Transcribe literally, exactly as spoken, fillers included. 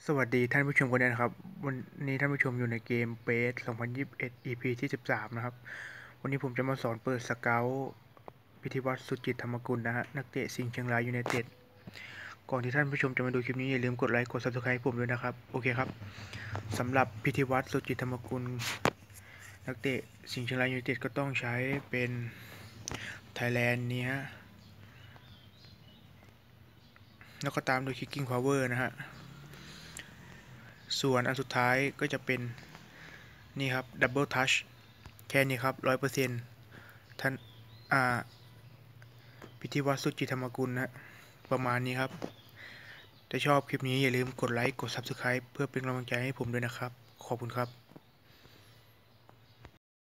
สวัสดีท่านผู้ชมกันด้วยนะครับวันนี้ท่านผู้ชมอยู่ในเกมเปสสองพันยี่สิบเอ็ด อี พี ที่สิบสามนะครับวันนี้ผมจะมาสอนเปิดสเกลพิธีวัตรสุจิตธรรมกุลนะฮะนักเตะสิงห์เชียงรายยูไนเต็ดก่อนที่ท่านผู้ชมจะมาดูคลิปนี้อย่าลืมกดไลค์กด ซับสไครบ์ ผมด้วยนะครับโอเคครับสำหรับพิธีวัตรสุจิตธรรมกุลนักเตะสิงห์เชียงรายยูไนเต็ดก็ต้องใช้เป็นไทยแลนด์นี้ฮะแล้วก็ตามด้วย Kicking Power นะฮะส่วนอันสุดท้ายก็จะเป็นนี่ครับ Double Touch แค่นี้ครับ ร้อยเปอร์เซ็นต์ ท่านอ่าพิธีวัตรสุจิตธรรมกุลนะประมาณนี้ครับถ้าชอบคลิปนี้อย่าลืมกดไลค์กด ซับสไครบ์ เพื่อเป็นกำลังใจให้ผมด้วยนะครับขอบคุณครับ